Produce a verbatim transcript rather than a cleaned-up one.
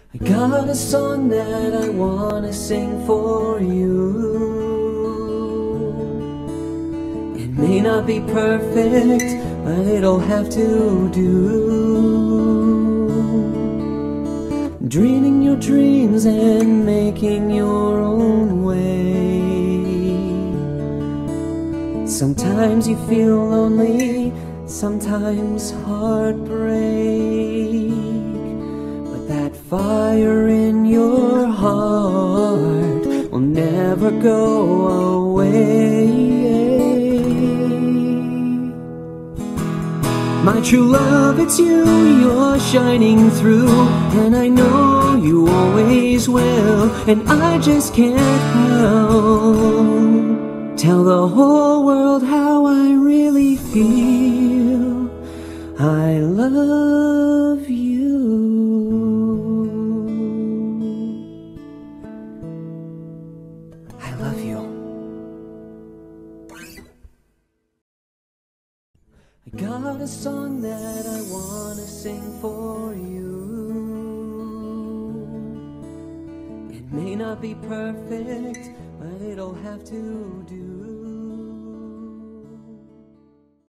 I got a song that I wanna sing for you. It may not be perfect, but it'll have to do. Dreaming your dreams and making your own way. Sometimes you feel lonely, sometimes heartbreak, but that fire in your heart will never go away. My true love, it's you, you're shining through, and I know you always will, and I just can't help tell the whole world how I really feel. I love you. I love you. I got a song that I wanna sing for you. It may not be perfect, but it'll have to do.